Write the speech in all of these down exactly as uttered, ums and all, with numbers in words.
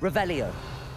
Revelio.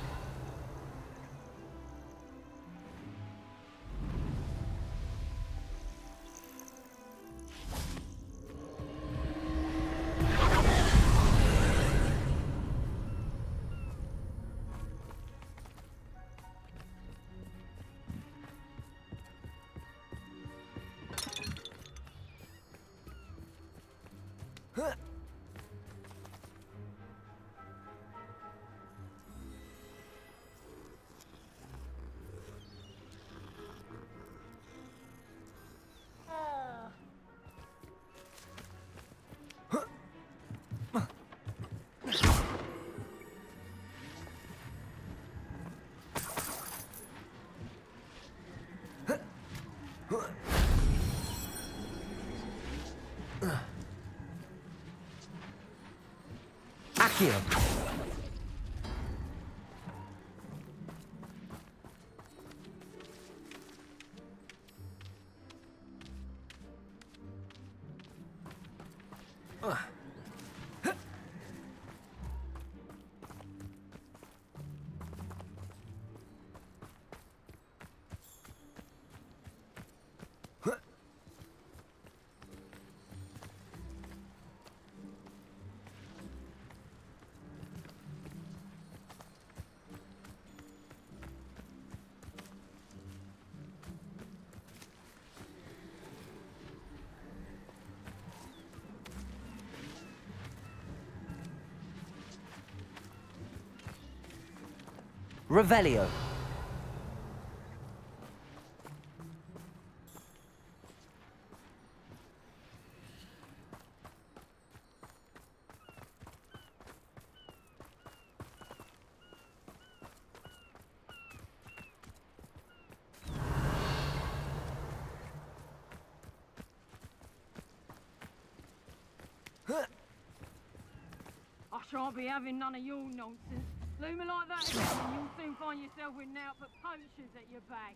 Accio. Revelio. I shan't be having none of your nonsense. Loom it like that again and you'll soon find yourself with naught but poachers at your back.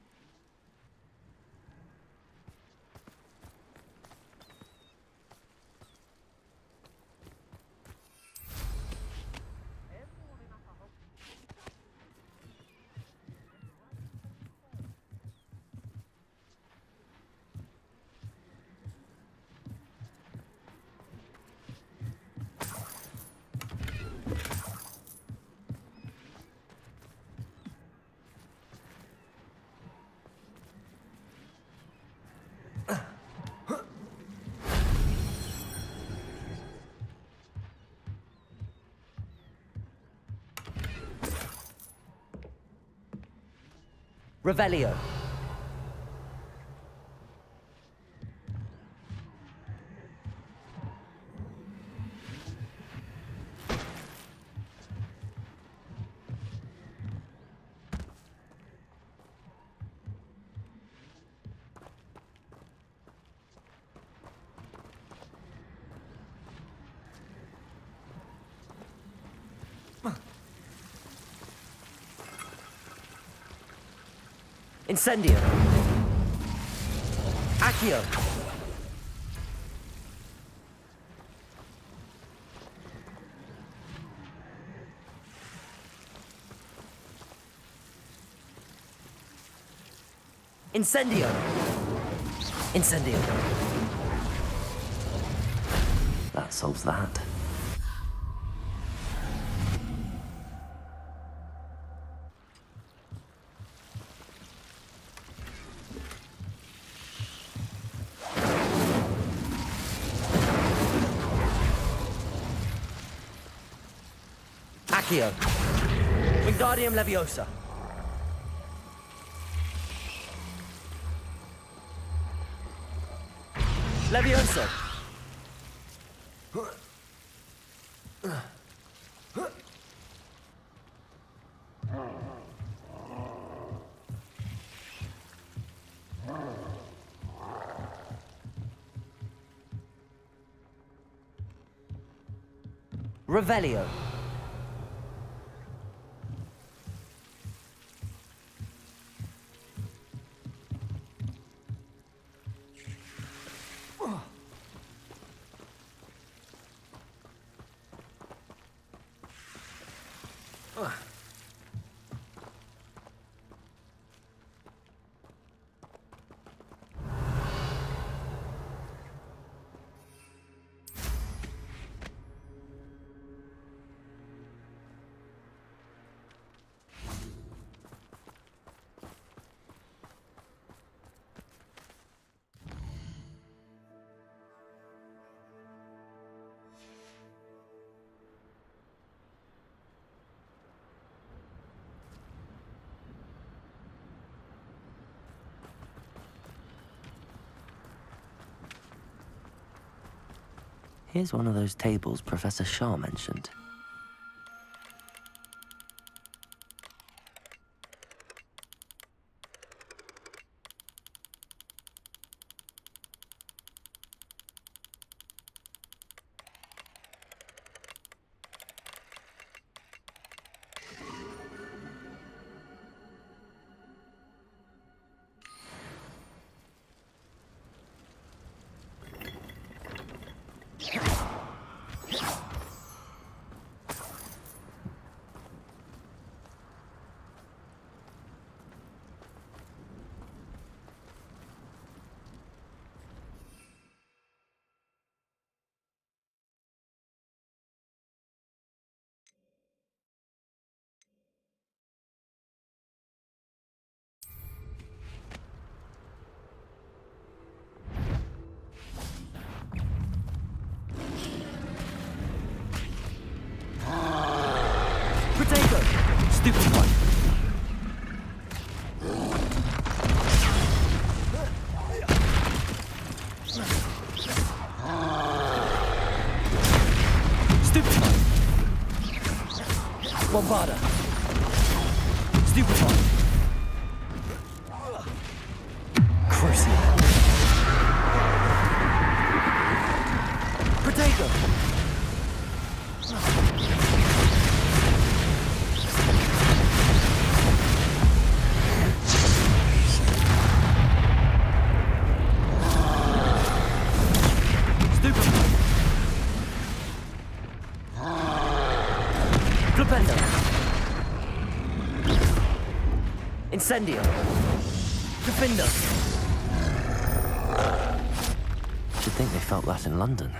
Revelio. Incendio. Accio. Incendio. Incendio. That solves that. Accio. Wingardium Leviosa. Leviosa. Revelio. Here's one of those tables Professor Shaw mentioned. Protego! Stupid one! Stupid one! Bombarda! Stupid one! Crucial! Protego! Flipendo! Incendio! Defendo! Should think they felt that in London.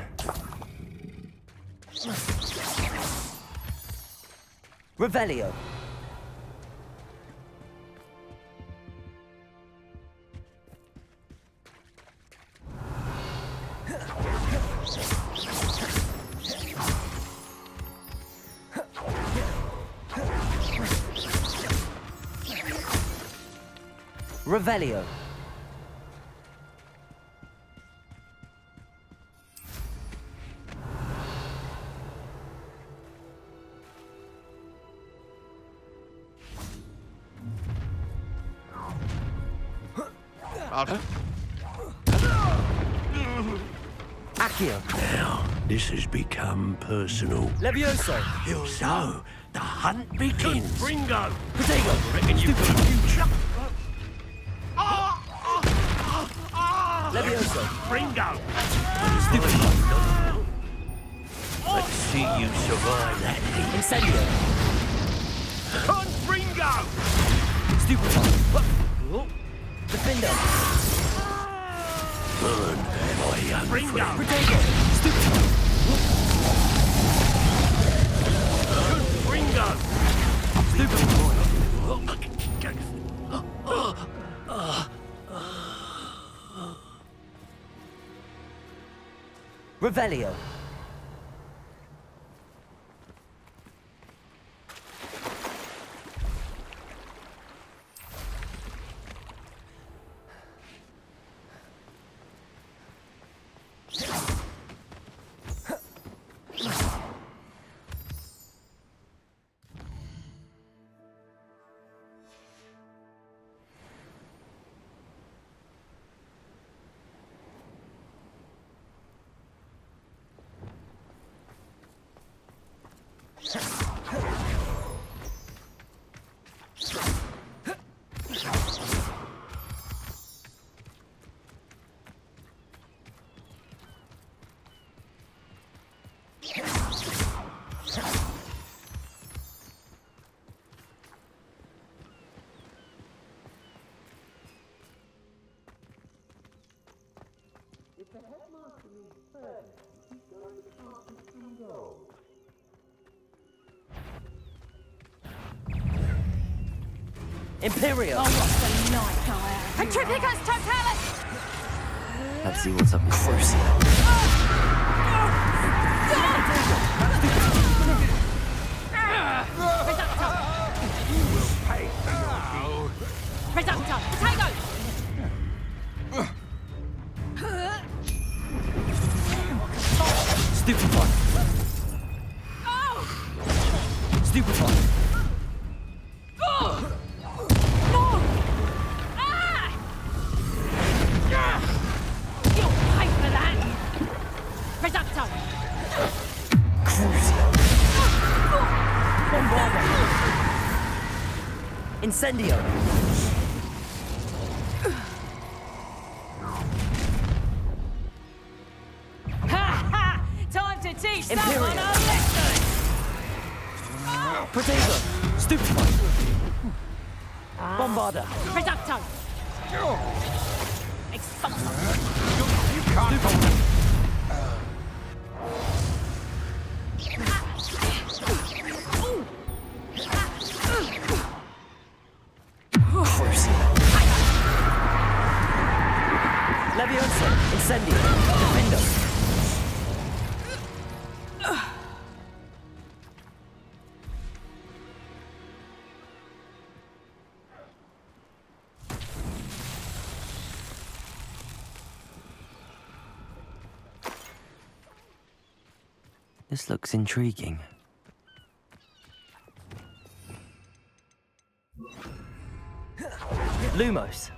Revelio! Revelio. Accio. Now, this has become personal. Levioso. So, the hunt begins. Ringo! Protego. Reckon you've got a future? Levioso. Ringo! Stupid. Let's see you survive that heat. Incendio. Con Ringo! Stupid. Defendo. Burn, my young Ringo! friend. Protego. Stupid. Con Ringo! Stupid. Revelio. Imperio! Oh, what's the night go out? Petrificus Totalis! Let's see what's up with Crucio. Reductor! Potato! Stupefy! Stupefy! You'll pay for that! Reductor! Crucio! Bombarda! Incendio! Ha ha! Time to teach Imperial. someone a lesson! Potato! Stupefy! Bombarda! Reducto! Expulsor! You can't... Leviosa! Incendio! Defendo! This looks intriguing. Lumos!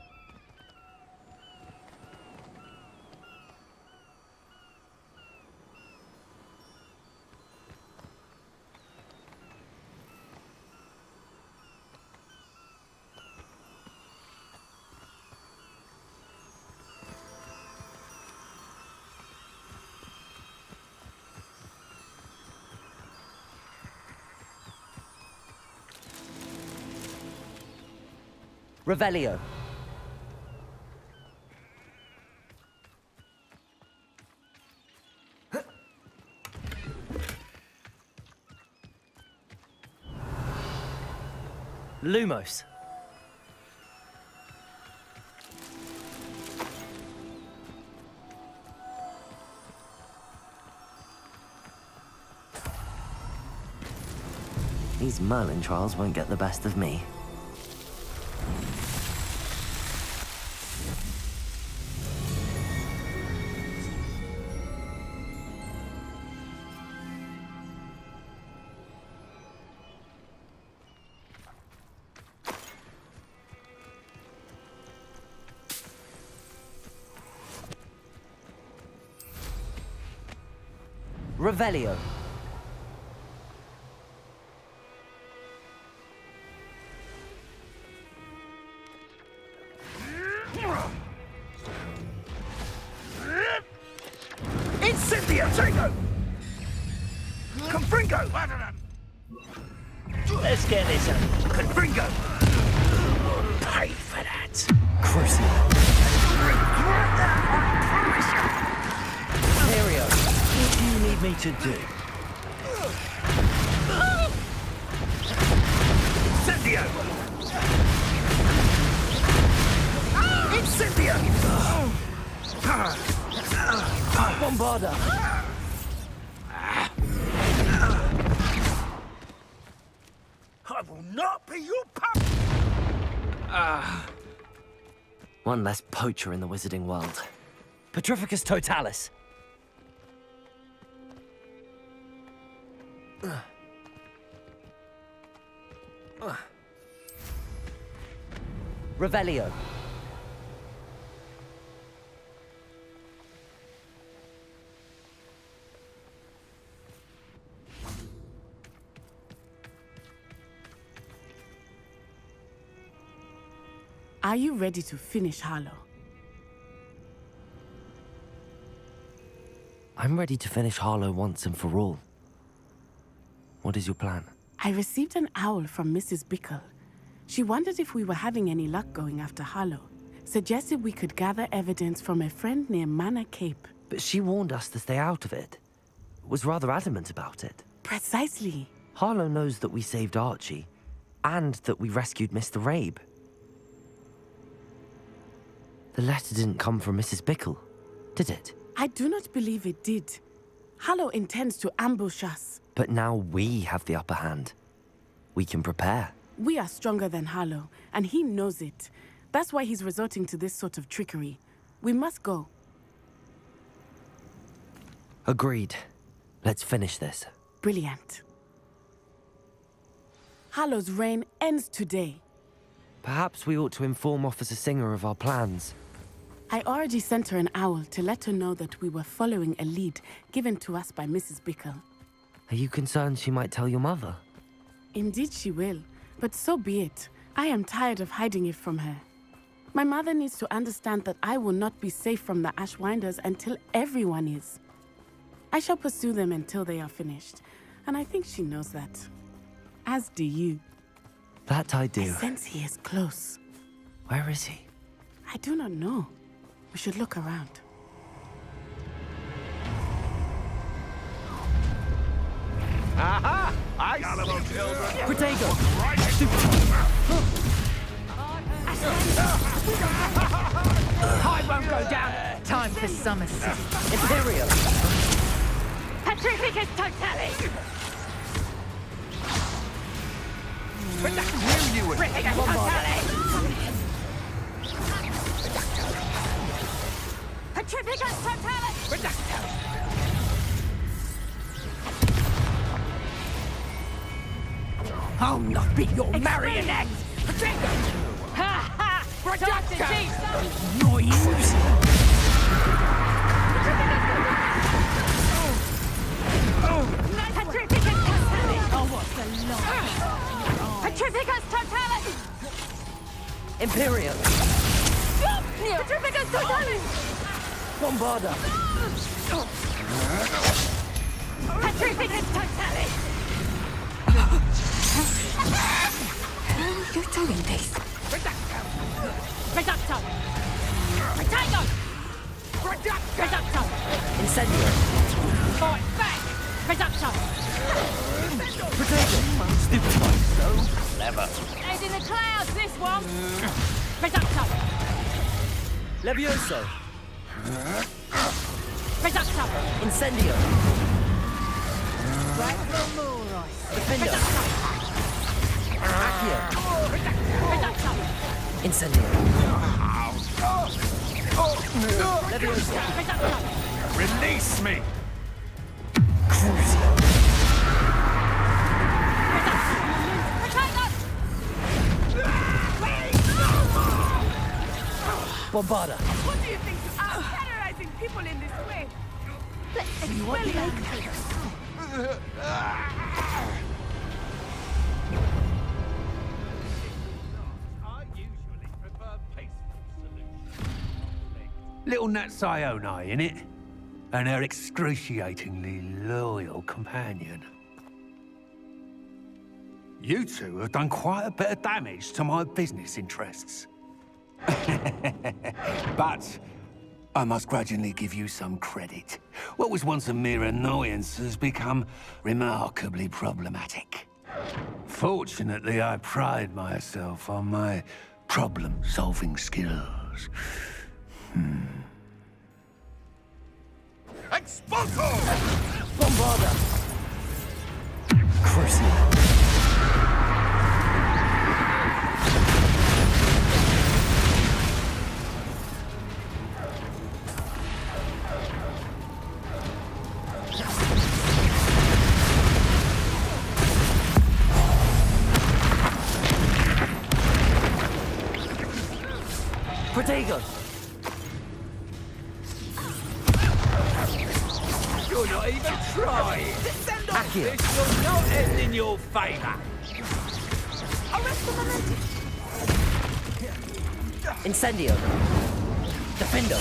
Revelio. Lumos. These Merlin trials won't get the best of me. Revelio. Incendio! Tango! Confringo! Let's get this up. Confringo! Pay for that. Crucio. Regret that, I promise you! Imperio. What do you need me to do? Incendio! Incendio! Bombarda. I will not be your pup! One less poacher in the wizarding world. Petrificus Totalis. Revelio. Are you ready to finish Harlow? I'm ready to finish Harlow once and for all. What is your plan? I received an owl from Missus Bickle. She wondered if we were having any luck going after Harlow. Suggested we could gather evidence from a friend near Manor Cape. But she warned us to stay out of it. Was rather adamant about it. Precisely. Harlow knows that we saved Archie. And that we rescued Mister Rabe. The letter didn't come from Missus Bickle, did it? I do not believe it did. Harlow intends to ambush us. But now we have the upper hand. We can prepare. We are stronger than Harlow, and he knows it. That's why he's resorting to this sort of trickery. We must go. Agreed. Let's finish this. Brilliant. Harlow's reign ends today. Perhaps we ought to inform Officer Singer of our plans. I already sent her an owl to let her know that we were following a lead given to us by Missus Bickle. Are you concerned she might tell your mother? Indeed she will, but so be it. I am tired of hiding it from her. My mother needs to understand that I will not be safe from the Ashwinders until everyone is. I shall pursue them until they are finished, and I think she knows that. As do you. That I do. I sense he is close. Where is he? I do not know. We should look around. Aha! I Gullible children! Protego! I won't go down. Time for Somerset. Imperial! Petrificus Totalis! Petrificus Totalis! Petrificus Totalis! I'll not be your marionette! Ha ha! Time to teach them! Noise! Petrificus Totalis! Oh, what's the lie? Petrificus Totalis! Imperial! Petrificus Totalis! Bombarda! Petrificus Totalis! You're doing this. Reducto! Protego! Reducto! Incendio! Fight back! Reducto! Protego! Clever. Head in the clouds, this one! Reducto! Levioso! Reducto! Incendio! Right from Mooroy! Defender! Accio! Reducto! Incendio! Levioso! Reducto! Release me! Crucio! Protego! Bombarda! What do you think you are terrorizing people in this way? Let's exfoliate. I usually prefer peaceful solutions. Little Nat Sioni, innit? And her excruciatingly loyal companion. You two have done quite a bit of damage to my business interests. But I must grudgingly give you some credit. What was once a mere annoyance has become remarkably problematic. Fortunately, I pride myself on my problem-solving skills. Hmm. Expulso! Bombarda! Crucio! Protego! You're not even trying! Send off Accio! this will not end in your favor! Arrest the momentum! Incendio! Defendo!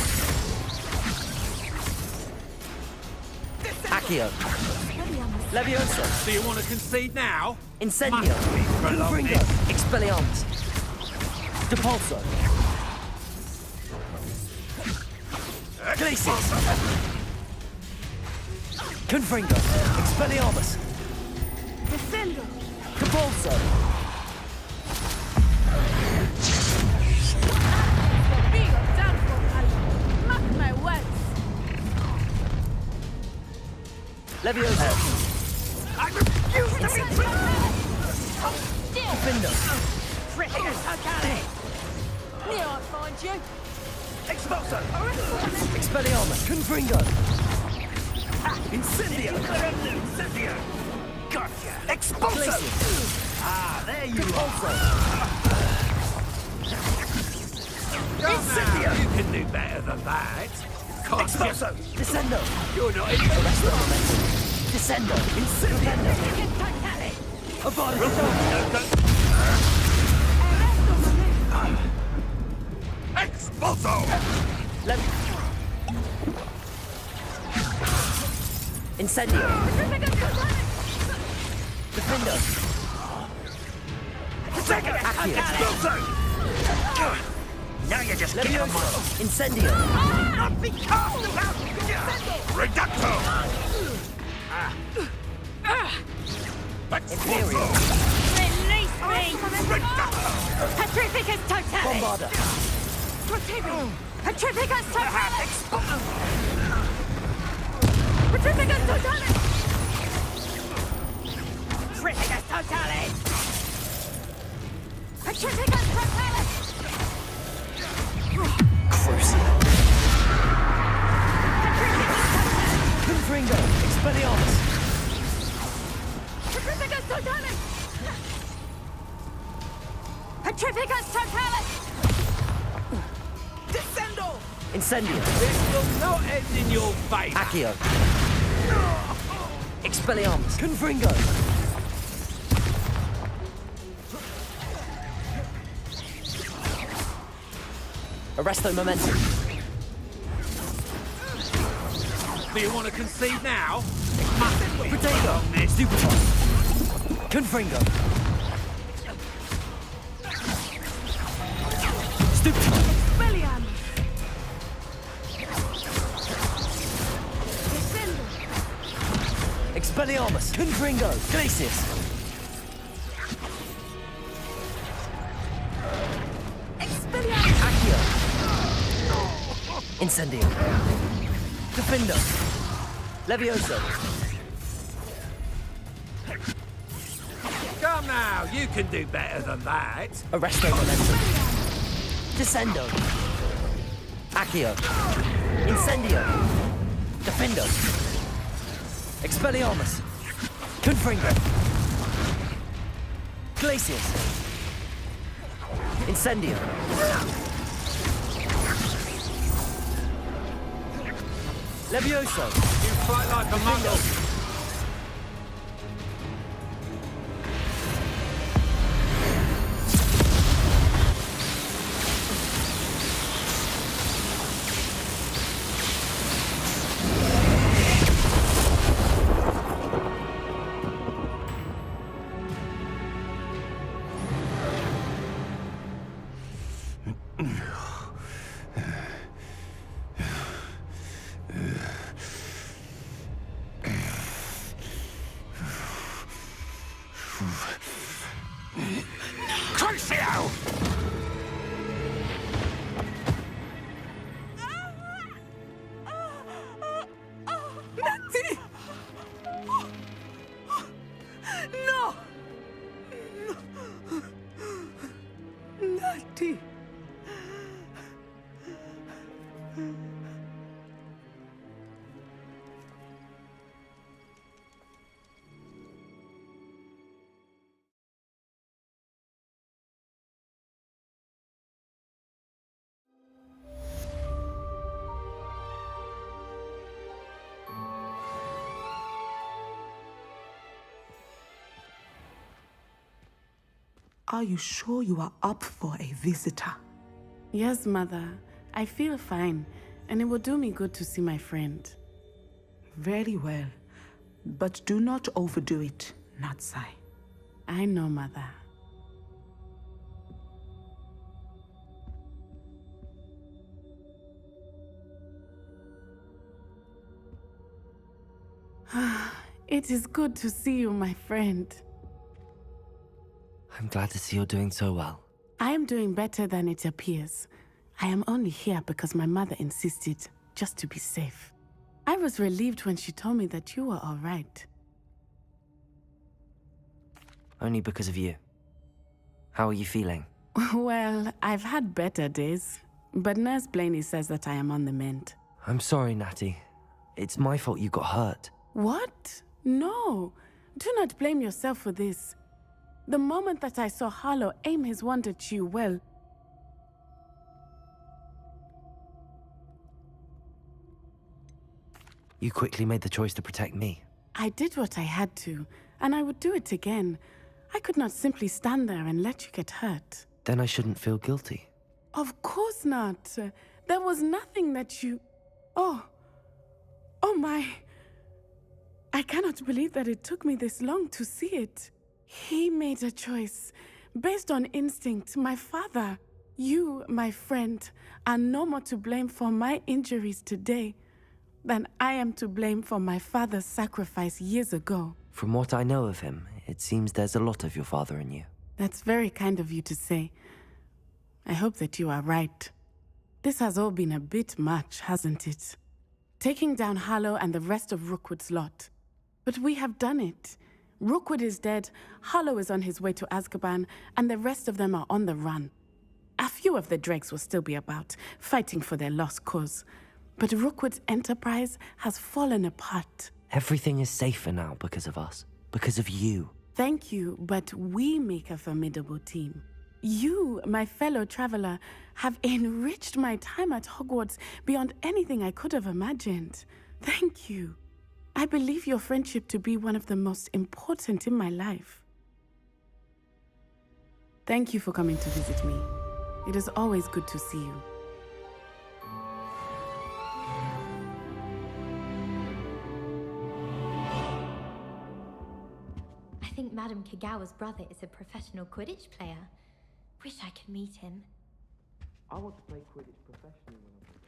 Accio! Levioso! Do you want to concede now? Incendio! Must be prolonged. Confringo! Expelliarmus! Depulso! Glacius! Confringo! Expelliarmus! Descendo! Compulso! Leviosa. I refuse to be tricked! Defender. Trick is totally! Here I find you. Expulso! Expelliarmus. Confringo. Incendio! Incendio! Gotcha! Expulso! Glacius. Ah, there you Repulso. Incendio! You can do better than that. Can't Expulso! Descendo. You're not even... Arresto momentum. Descendo. Incendio! Avada. Expulso! Lev... Incendio. Defendo. Accio. Expulso! Now you just get them all. Leviosa. Incendio. Not be cast about! Reducto! Imperial. Release me! Petrificus totalis! Bombarda. Petrificus totalis! Petrificus totalis! Petrificus totalis! Petrificus totalis! Crucial. Confringo. Expelliarmus. Petrificus totalis! Petrificus totalis! Descendo! Incendio. This will not end in your favour. Accio. Expelliarmus. Confringo. Arresto momentum. Do you want to concede now? Protego. Stupiton. Confringo. Stupiton. Expelliarmus! Descendo! Expelliarmus. Confringo. Glacius. Expelliarmus! Accio. Incendio. Defendo. Levioso. Come now, you can do better than that. Arresto momentum. Descendo. Accio. Incendio. Defendo. Expelliarmus. Confringo. Glacius. Incendio. Levioso. You fight like a mongol. Crucio! Nancy! No! Natty! Are you sure you are up for a visitor? Yes, Mother. I feel fine, and it will do me good to see my friend. Very well. But do not overdo it, Natsai. I know, Mother. It is good to see you, my friend. I'm glad to see you're doing so well. I am doing better than it appears. I am only here because my mother insisted, just to be safe. I was relieved when she told me that you were all right. Only because of you. How are you feeling? Well, I've had better days, but Nurse Blaney says that I am on the mend. I'm sorry, Natty. It's my fault you got hurt. What? No. Do not blame yourself for this. The moment that I saw Harlow aim his wand at you, well... You quickly made the choice to protect me. I did what I had to, and I would do it again. I could not simply stand there and let you get hurt. Then I shouldn't feel guilty. Of course not. There was nothing that you... Oh. Oh my... I cannot believe that it took me this long to see it. He made a choice, based on instinct. My father, you, my friend, are no more to blame for my injuries today than I am to blame for my father's sacrifice years ago. From what I know of him, it seems there's a lot of your father in you. That's very kind of you to say. I hope that you are right. This has all been a bit much, hasn't it? Taking down Harlow and the rest of Rookwood's lot. But we have done it. Rookwood is dead, Harlow is on his way to Azkaban, and the rest of them are on the run. A few of the dregs will still be about, fighting for their lost cause. But Rookwood's enterprise has fallen apart. Everything is safer now because of us. Because of you. Thank you, but we make a formidable team. You, my fellow traveler, have enriched my time at Hogwarts beyond anything I could have imagined. Thank you. I believe your friendship to be one of the most important in my life. Thank you for coming to visit me. It is always good to see you. I think Madame Kagawa's brother is a professional Quidditch player. Wish I could meet him. I want to play Quidditch professionally when I'm